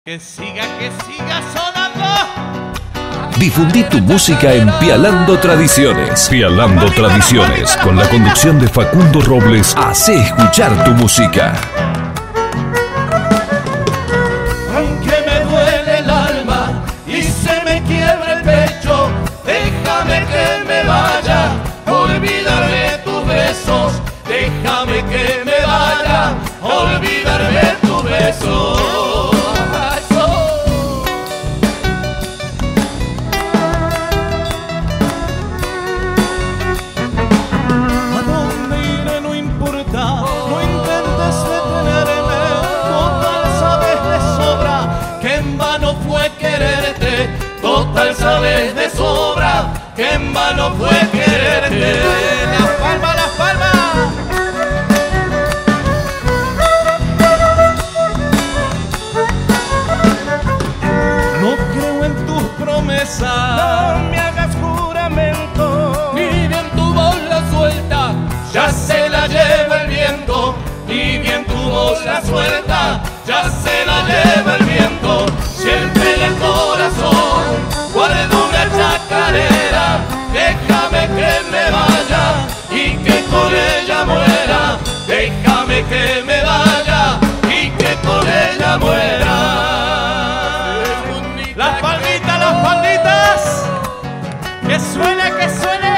Que siga sonando. Difundí tu música en Pialando Tradiciones. Pialando Tradiciones, con la conducción de Facundo Robles, hace escuchar tu música. Aunque me duele el alma y se me quiebra el pecho, déjame que me vaya, olvidaré tus besos. Déjame que me vaya, olvidaré tus besos. Total sabes de sobra que en vano fue quererte. Las palmas, las palmas. No creo en tus promesas, no me hagas juramento, ni bien tu bola suelta, ya se la lleva el viento. Ni bien tu bola suelta, ya se la lleva el viento. Siempre en el corazón guardo una chacarera. Déjame que me vaya y que con ella muera. Déjame que me vaya y que con ella muera. Las palmitas, que suene, que suene.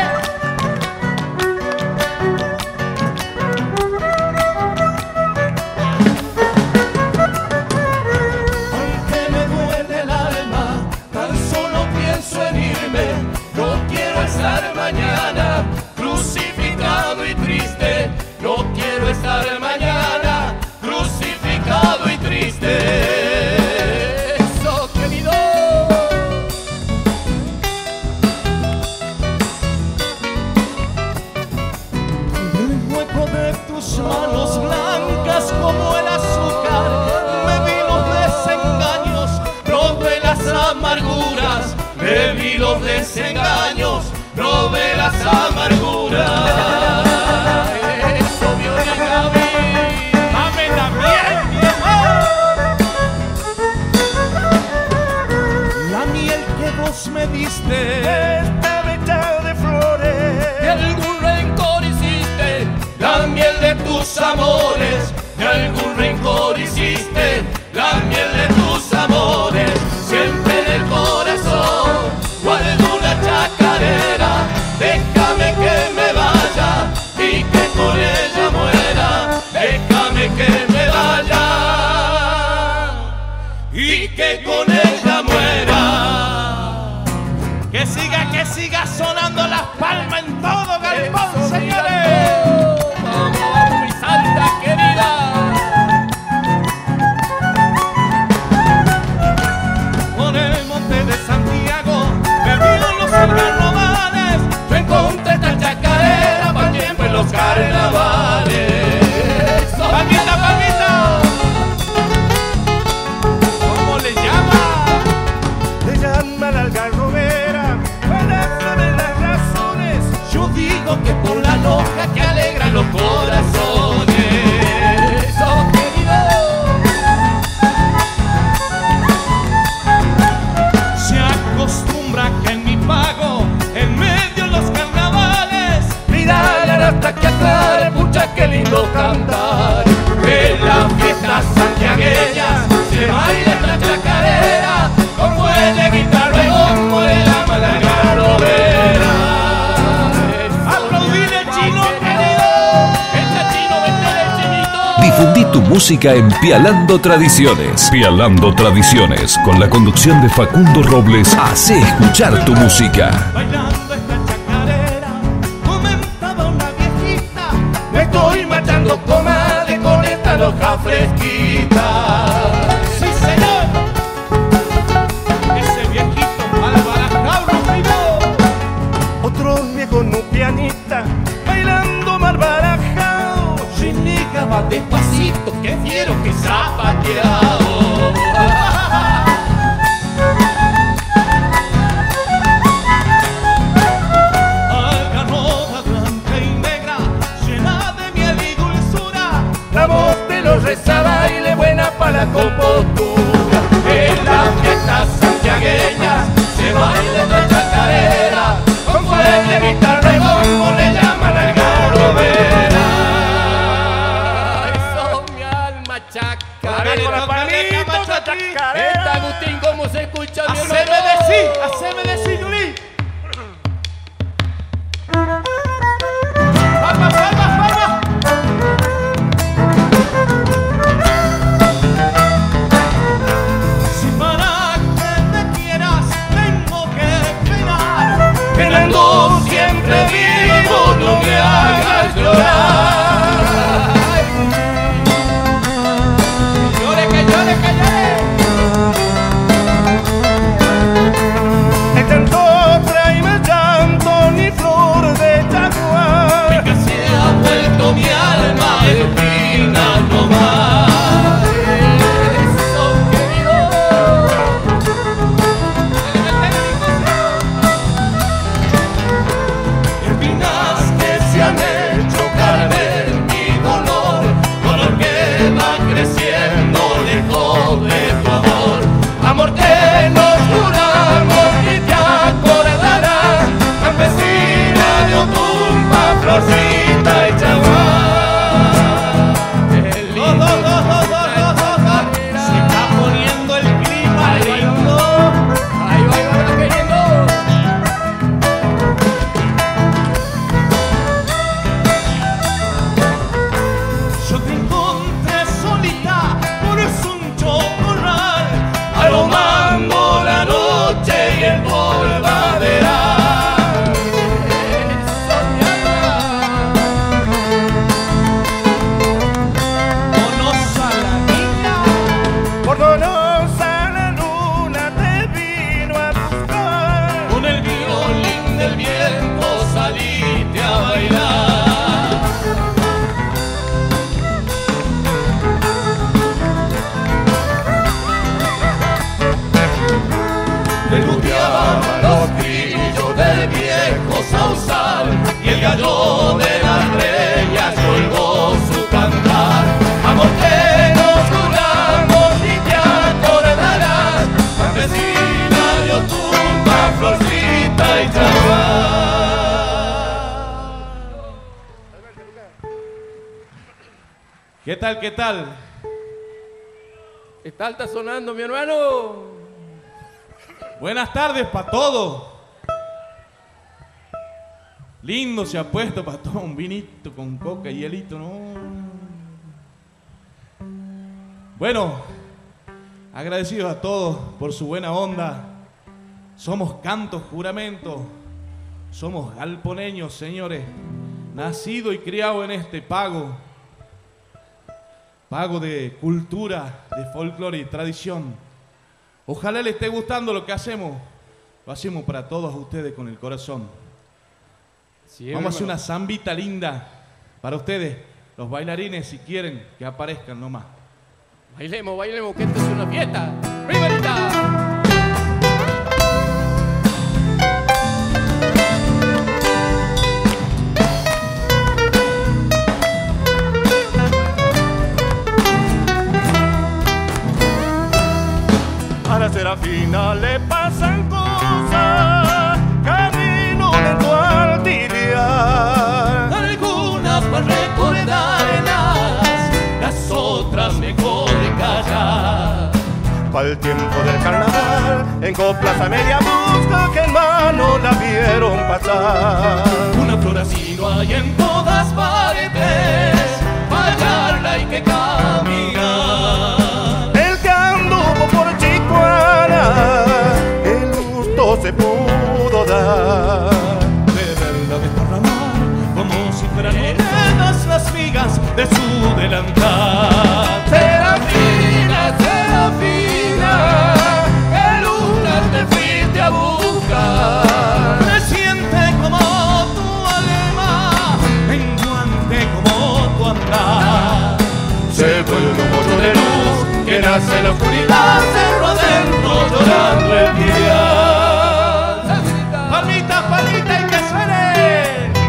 Mañana crucificado y triste, no quiero estar mañana crucificado y triste. Eso, querido. El hueco de tus manos blancas como el azúcar, me vi los desengaños, probé las amarguras, me vi los desengaños. Probé las amarguras. Eso me obliga a mí. Dame también, la miel que vos me diste está hecha de flores. De algún rencor hiciste la miel de tus amores. De algún rencor hiciste la miel de tus amores. Siempre en el corazón guardo una chacarera. Déjame que me vaya y que con ella muera. Déjame que me vaya y que con ella muera. Que siga sonando las palmas en todo galpón, señores. Vamos, mi santa querida. Por el monte de Santiago me vieron los carnavales. Yo encontré esta chacarera para tiempo en los carnavales. ¡Palmita, palmita! ¿Cómo le llama? Le llama la algarrobera para saber las razones. Yo digo que por la loja que alegra los corazones. ¡Oh, querido! Se acostumbra que en mi pago, en medio de los carnavales, bailar hasta que aclare, pucha que lindo cantar. En las fiestas santiagueñas se baila la chacarera, como el de guitarra y como de la algarrobera. Aplaudir el chino, querido. El chino, vete del chinito. Difundí tu música en Pialando Tradiciones. Pialando Tradiciones, con la conducción de Facundo Robles, hace escuchar tu música. Bailando esta chacarera, comentaba una viejita, me estoy matando, comadre, con esta loja fresquita. Sí, señor. Ese viejito malbarajao rompido. Otro viejo no pianista bailando malbarajao. Chinica va despacito, que quiero que zapateado. Algarroba blanca y negra, llena de miel y dulzura, la voz de los rezaba chacarera. Esta Agustín, ¿cómo se escucha, mi hermano? Haceme decir, Yuli. Palmas, palmas, palmas. Si para que me quieras tengo que penar, penando siempre vivo, no me hagas llorar. Llore, que llore, que llore. El canto tráeme llanto ni flor de jaguar, Que se ha vuelto mi alma espina nomás. Eso, querido. espinas que se han hecho carne en mi dolor, dolor que va creciendo lejos de tu amor, amor que nos juramos y te acordarás, campesina de Otumba, florcita y chaguán. Se está poniendo el clima lindo. Ahí va, queriendo. Yo te encontré solita por un chocorral, aromando la noche y el polvaderal. Conoce a la niña, por Donosa la luna te vino a buscar, Con el violín del viento saliste a bailar. preludiaban los grillos del viejo sausal y el gallo de las reñas colgó su cantar, amor que nos juramos y te acordarás, campesina de Otumba, florcita y chaguán. ¿Qué tal, qué tal? Está sonando, mi hermano. Buenas tardes para todos. Lindo se ha puesto para todo, un vinito con coca y hielito, ¿no? Bueno, agradecidos a todos por su buena onda. Somos Cantos Juramento, somos galponeños, señores, nacido y criado en este pago de cultura, de folclore y tradición. Ojalá les esté gustando lo que hacemos. Lo hacemos para todos ustedes con el corazón. Sí, Vamos a hacer hermano. una zambita linda para ustedes, los bailarines, si quieren que aparezcan nomás. Bailemos, bailemos, que esto es una fiesta. ¡Primerita! A la Serafina le pasan cosas, camino lento al tibiar. Algunas para recordarlas, las otras mejor callar. Para el tiempo del carnaval, en coplas a media busca que en mano la vieron pasar. Una flor así no hay en todas partes, fallarla hay que caminar. El que anduvo por Chicuana, el gusto se pudo dar. De verla desparramar, como si fueran monedas las migas de su delantal. Serafina, Serafina, que luna te fuiste a buscar. Reciente como tu alma, menguante como tu andar. Se vuelve un moto de luz que nace en la oscuridad, cerro adentro llorando el día. Palmita, palmita y que suene.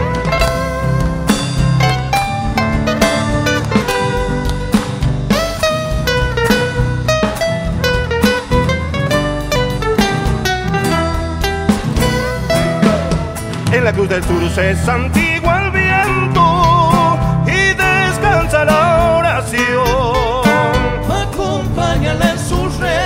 En la cruz del sur se santigua el viento y descansa la oración. Acompáñala en sus redes.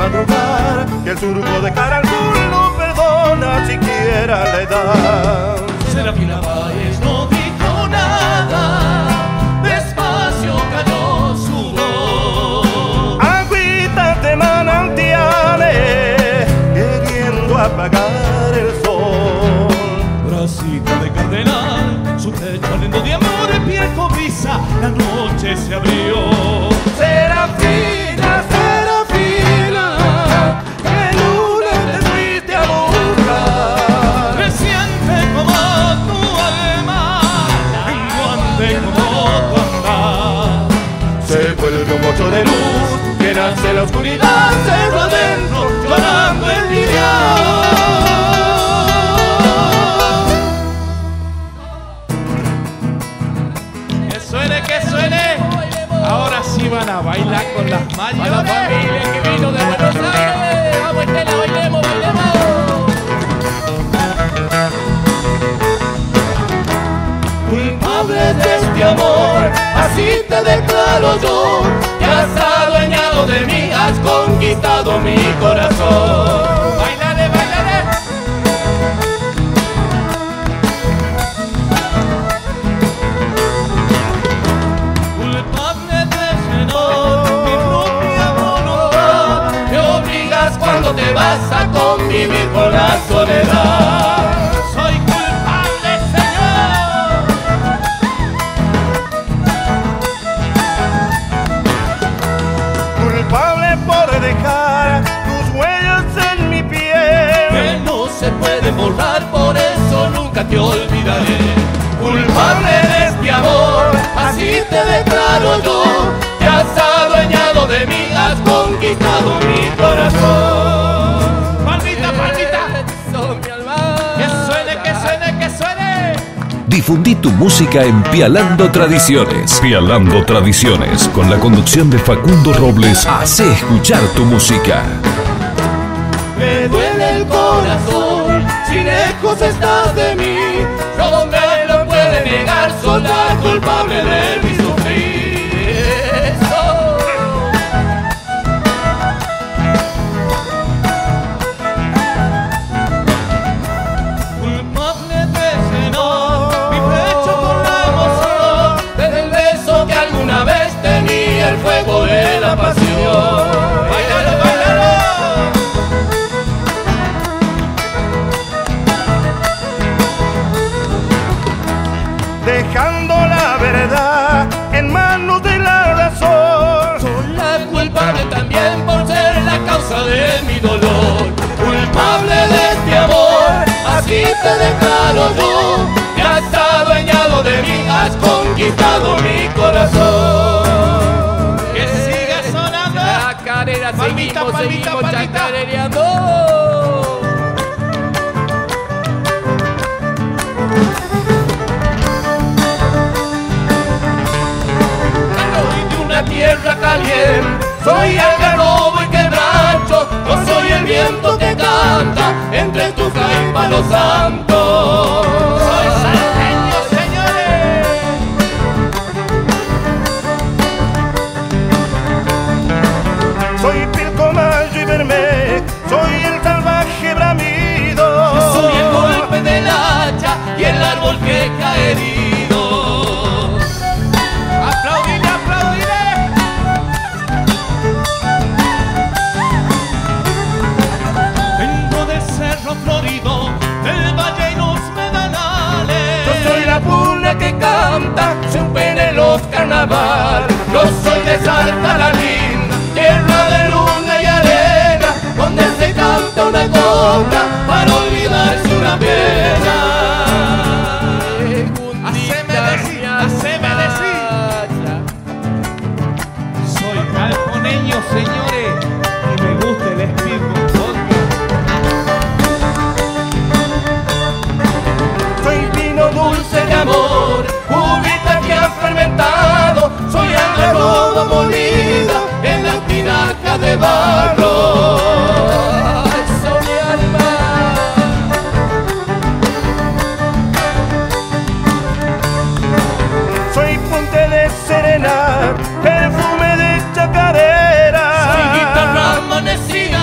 madrugar, que el surco de cara al sur no perdona siquiera la edad. Serafina Valles no dijo nada, despacio cayó su voz. Agüitas de manantiales queriendo apagar el sol. Bracita de cardenal, su pecho lindo de amor en piel cobriza, la noche se abrió. Serafina, Serafina, que luna te fuiste a buscar. Reciente como tu alma, menguante como tu andar. Se vuelve un bocho de luz que nace en la oscuridad, cerro adentro, llorando el día. Que suene, ahora sí van a bailar con las manos. A la familia que vino de Buenos Aires, vamos Estela, bailemos, bailemos. Culpable de este amor, así te declaro yo, que has adueñado de mí, has conquistado mi corazón. Bailale, bailale. Cuando te vas a convivir con la soledad, Soy culpable, Señor. culpable por dejar tus huellas en mi piel, Que no se puede borrar, por eso nunca te olvidaré. culpable de este amor, así te declaro yo, que has adueñado de mí, has conquistado mi corazón. Palmita, palmita. Eso, mi alma. Que suene, que suene, que suene. Difundí tu música en Pialando Tradiciones. Pialando Tradiciones, con la conducción de Facundo Robles, hace escuchar tu música. Me duele el corazón, si lejos estás de mí, no me lo puede negar, soy la culpable de mi sufrir. Eso. Culpable de llenar mi pecho con la emoción Del beso que alguna vez tenía el fuego de la pasión. Bailalo, bailalo. Dejando la verdad en manos de la razón. Soy la culpable también por ser la causa de mi dolor. Culpable de este amor, así te declaro yo, que has adueñado de mí, has conquistado mi corazón. Que siga sonando. Chacarera, Palmita, seguimos, palmita, seguimos palmita. chacarereando. Soy de una tierra caliente, soy el garrobo y quebracho, yo soy el viento que canta entre Tuca y Palo Santo. Soy salteño, señores. Soy Pilcomayo y Bermeja, soy el salvaje bramido. Soy el golpe del hacha y el árbol que cae herido. Aplaudiré, aplaudiré. Vengo del cerro florido, del valle y los medalales. Yo soy la puna que canta, se pena en los carnaval. Yo soy de Salta la linda, tierra de luna y arena, donde se canta una copla para olvidarse una pena. Haceme decir, haceme decir. Soy calponeño, señores, y me gusta el espíritu vodka. Soy vino dulce de amor, uvita que ha fermentado. Soy algarroba molida en la tinaja de barro. Eso, mi alma. Soy puente de serena, perfume de chacarera. Soy guitarra amanecida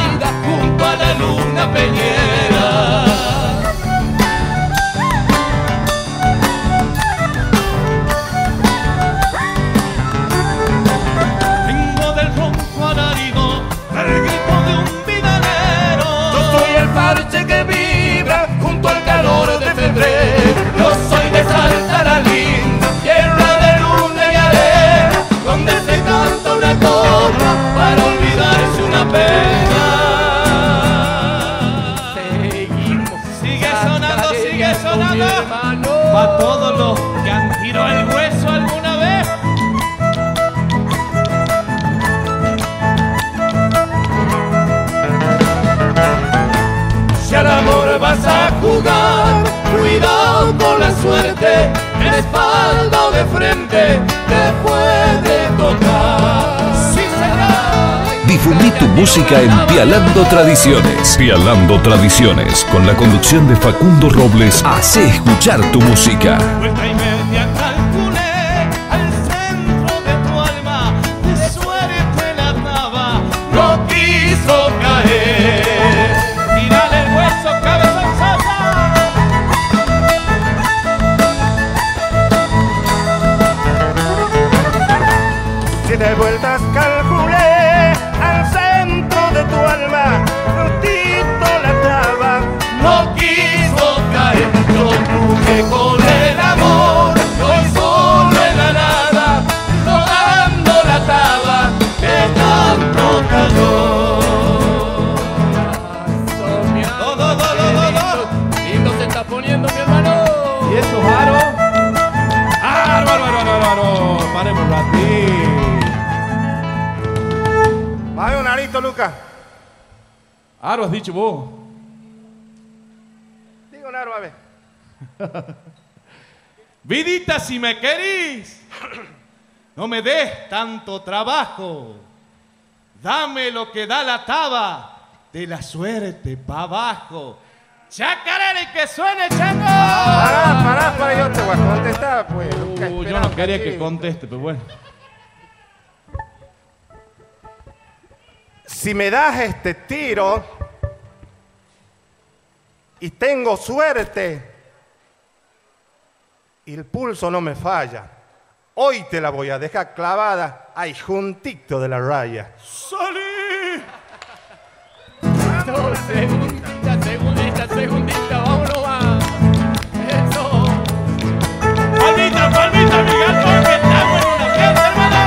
suerte, de espalda o de frente, te puede tocar. Sí, señor. Difundí tu música en Pialando Tradiciones. Pialando Tradiciones, con la conducción de Facundo Robles, hace escuchar tu música. Vuelta y media calculé al centro de tu alma, de suerte la daba, No quiso caer. tirale el hueso, cabezón Sosa. Siete vueltas calculé al centro de tu alma, rotito la traba. No quiso caer. Yo tuve con el amor, hoy solo en la nada, rodando la taba, que tanto cayó. Lindo se está poniendo, mi hermano. ¿Y esos aros? ¡Aro! Paremos un ratito. Baje un arito, Lucas. Aro has dicho vos. Digo un aro, a ver. Vidita, si me querís, no me des tanto trabajo. Dame lo que da la taba, de la suerte pa' abajo. Chacarera y que suene, chango. Pará, yo te voy a contestar, pues. Lucas, Yo espera no un quería que cachito. conteste, pero bueno. Si me das este tiro y tengo suerte y el pulso no me falla, hoy te la voy a dejar clavada ahí juntito de la raya. ¡Salí! No, segundita, vámonos más. Eso. Palmita, Miguel, porque estamos en una fiesta, hermano.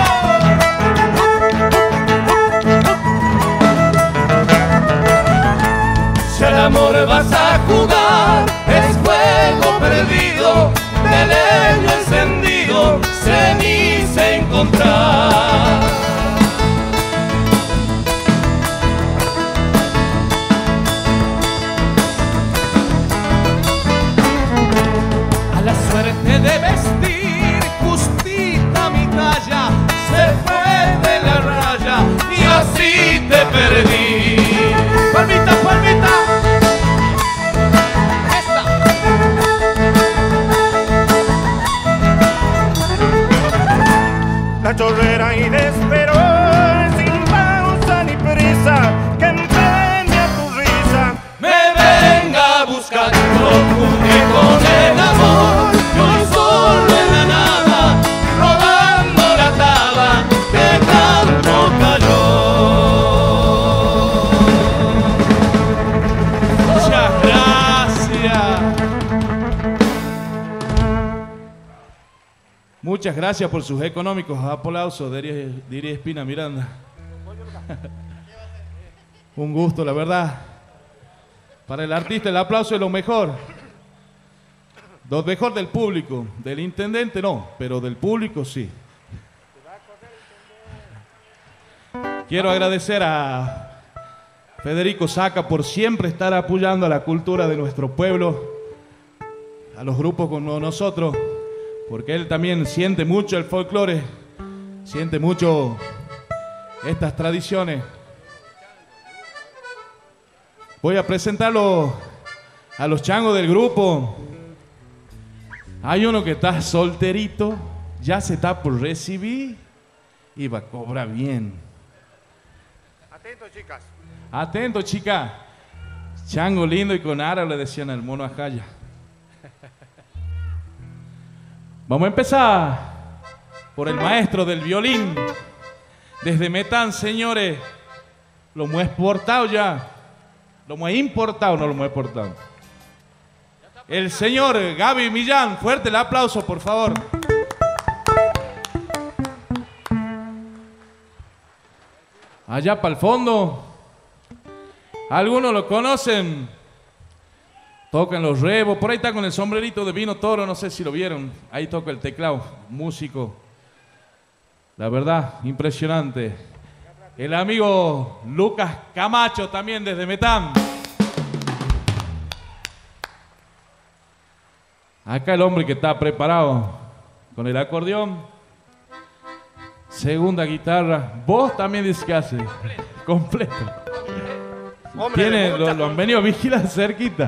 Si al amor vas a jugar, es juego perdido, de leño encendido, ceniza encontrar. A la suerte de vestir justita mi talla, se fue de la raya Y así te perdí. Palmita. La chorrera inesperó, sin pausa ni prisa, que empeña tu risa. Me venga a buscar, no pude con el amor, yo solo en la nada, rodando la taba, que tanto cayó. Muchas gracias. Muchas gracias por sus económicos aplausos, diría Espina Miranda. Un gusto, la verdad. Para el artista el aplauso es lo mejor. Lo mejor del público. Del intendente no, pero del público sí. Quiero agradecer a Federico Saca por siempre estar apoyando a la cultura de nuestro pueblo, a los grupos como nosotros, porque él también siente mucho el folclore, siente mucho estas tradiciones. Voy a presentarlo a los changos del grupo. Hay uno que está solterito, ya se está por recibir y va a cobrar bien. Atento, chicas. Atento, chica. Chango lindo y con ara le decían al mono Ajaya. Vamos a empezar por el maestro del violín. Desde Metán, señores. Lo hemos exportado ya. Lo hemos importado, no lo hemos exportado. El señor Gaby Millán. Fuerte el aplauso, por favor. Allá para el fondo. Algunos lo conocen. Tocan los rebos. Por ahí está con el sombrerito de vino toro. No sé si lo vieron. Ahí toca el teclado. Músico. La verdad, impresionante. El amigo Lucas Camacho también desde Metán. Acá el hombre que está preparado con el acordeón. Segunda guitarra. Vos también dices que hace. Completo. Hombre, lo han venido a vigilar cerquita.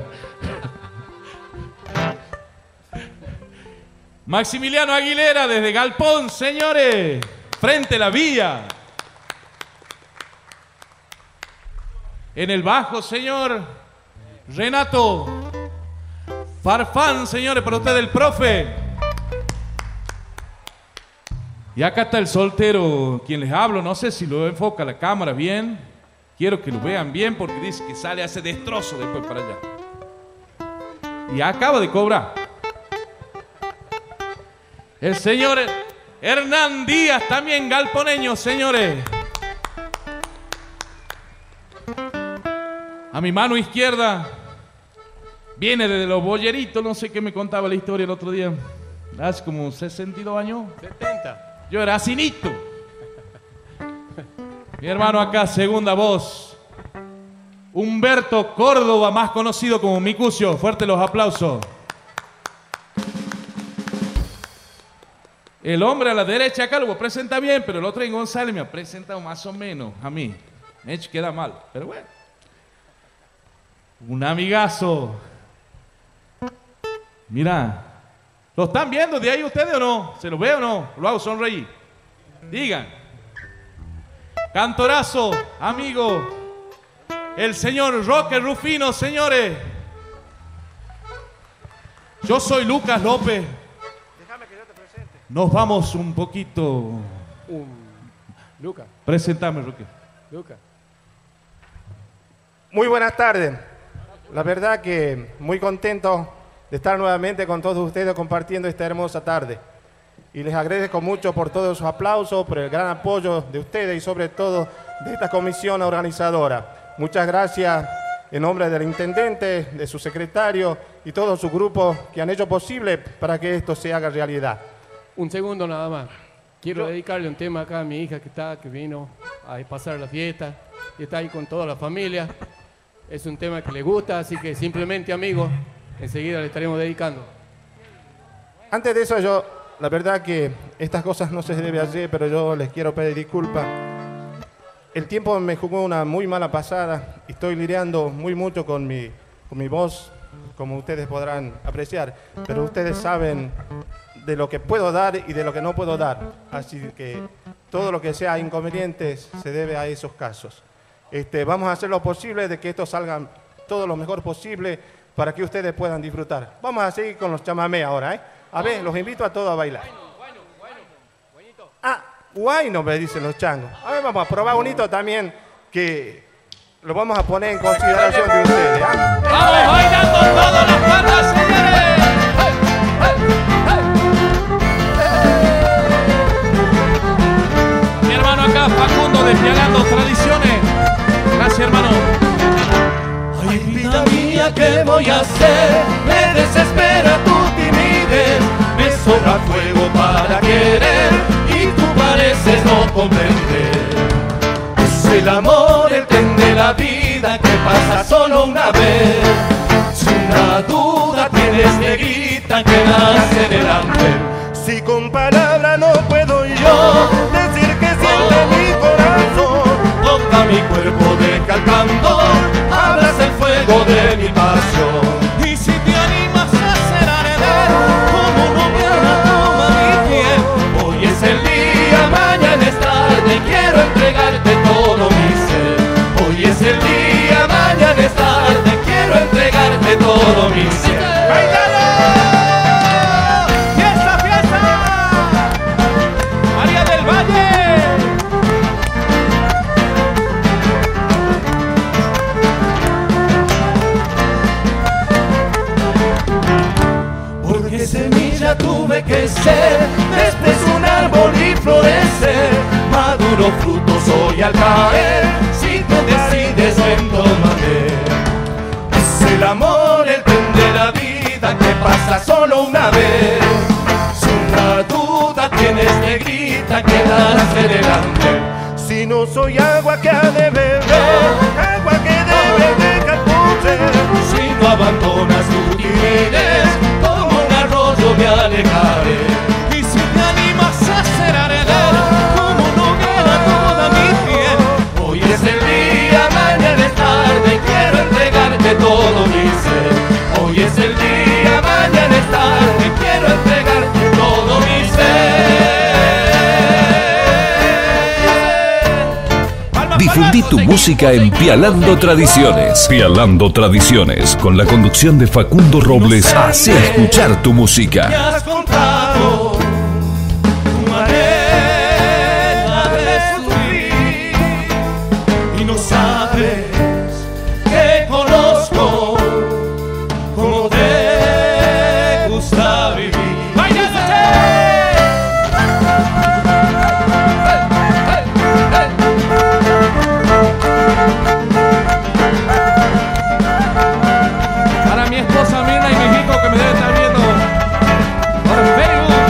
Maximiliano Aguilera desde Galpón, señores. Frente a la vía. En el bajo, señor Renato Farfán, señores, para usted el profe. Y acá está el soltero, quien les hablo. No sé si lo enfoca la cámara bien. Quiero que lo vean bien porque dice que sale a ese destrozo después para allá. Y acaba de cobrar. El señor Hernán Díaz, también galponeño, señores. A mi mano izquierda viene desde los bolleritos, no sé qué me contaba la historia el otro día. Hace como 62 años. 70. Yo era asinito. Mi hermano acá, segunda voz. Humberto Córdoba, más conocido como Micucio. Fuerte los aplausos. El hombre a la derecha acá lo presenta bien, pero el otro en González me ha presentado más o menos a mí. De hecho, queda mal, pero bueno. Un amigazo. Mira, ¿lo están viendo de ahí ustedes o no? ¿Se lo ve o no? Lo hago sonreír. Digan. Cantorazo, amigo. El señor Roque Rufino, señores. Yo soy Lucas López. Déjame que yo te presente. Nos vamos un poquito. Lucas. Presentame, Roque. Lucas. Muy buenas tardes. La verdad que muy contento de estar nuevamente con todos ustedes compartiendo esta hermosa tarde. Y les agradezco mucho por todos sus aplausos, por el gran apoyo de ustedes y sobre todo de esta comisión organizadora. Muchas gracias en nombre del intendente, de su secretario y todo su grupo que han hecho posible para que esto se haga realidad. Un segundo nada más. Quiero dedicarle un tema acá a mi hija que vino a pasar la fiesta y está ahí con toda la familia. Es un tema que le gusta, así que simplemente, amigos, enseguida le estaremos dedicando. Antes de eso, la verdad que estas cosas no se deben hacer, pero yo les quiero pedir disculpas. El tiempo me jugó una muy mala pasada. Estoy lidiando muy mucho con mi voz, como ustedes podrán apreciar. Pero ustedes saben de lo que puedo dar y de lo que no puedo dar. Así que todo lo que sea inconvenientes se debe a esos casos. Vamos a hacer lo posible de que esto salga todo lo mejor posible para que ustedes puedan disfrutar. Vamos a seguir con los chamamé ahora, ¿eh? A ver, los invito a todos a bailar. Ah, guayno, me dicen los changos. A ver, vamos a probar bonito también, que lo vamos a poner en consideración de ustedes, ¿eh? ¡Vamos bailando todas las bandas, señores! Mi hermano acá, Facundo, Despialando Tradiciones. Gracias, hermano. Ay, vida mía, ¿qué voy a hacer? Me desespera tu timidez, me sobra fuego para querer y tú pareces no comprender. Es el amor, el tren de la vida que pasa solo una vez. Si una duda tienes, negrita, que nace delante. Si con palabras no puedo yo decir que siente mi corazón, toca mi cuerpo de calcando, abraza el fuego de mi pasión. Y si te animas a hacer arder como una toma mi piel. Hoy es el día, mañana es tarde, quiero entregarte todo mi ser. Hoy es el día, mañana es tarde, quiero entregarte todo mi ser. ¡Bailalo! ¡Fiesta, fiesta! ¡María del Valle! Porque semilla tuve que ser, después un árbol y florecer, maduro fruto soy al caer, si tú decides ven, tómame. Es el amor, el tren de la vida que pasa solo una vez. Si una duda tienes, negrita, quedarse delante. Si no soy agua que ha de beber, agua que debe dejar correr. Si no abandonas tu timidez, como una me alejaré. Y si te animas a ser arder como no queda toda mi piel. Hoy es el día, mañana es tarde, quiero entregarte todo mi ser. Hoy es el día, mañana es tarde, quiero entregarte todo mi ser. Difundí tu música en Pialando Tradiciones. Pialando Tradiciones, con la conducción de Facundo Robles, hace escuchar tu Me música. has contado tu manera de sufrir y no sabes que conozco cómo te gusta vivir. Para mi esposa Mirna y mi hijo que me debe estar viendo por Facebook.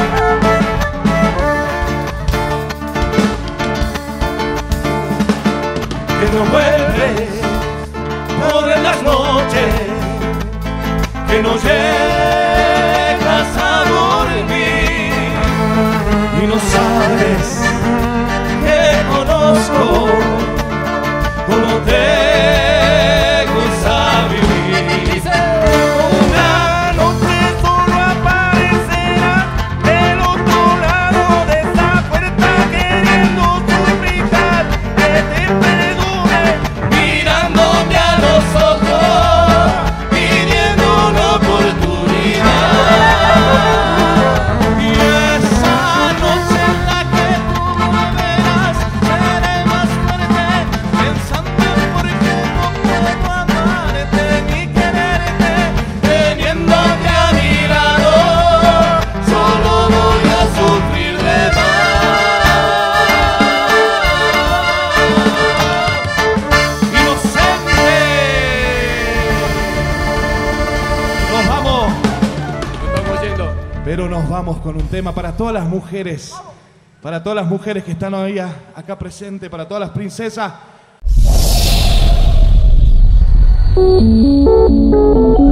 Que no vuelves por las noches, que no llegas a dormir y no sabes que conozco cómo te gusta vivir. Una noche solo aparecerás del otro lado de esa puerta queriendo suplicar que te perdone, mirándome a los ojos, pidiendo una oportunidad. Y esa noche en la que tú me verás, seré más fuerte, pensando en por qué no puedo amarte ni quererte, teniéndote a mi lado, solo voy a sufrir de más. Inocente. Nos vamos. Estamos yendo. Pero nos vamos con un tema para todas las mujeres. Para todas las mujeres que están hoy acá presentes. Para todas las princesas.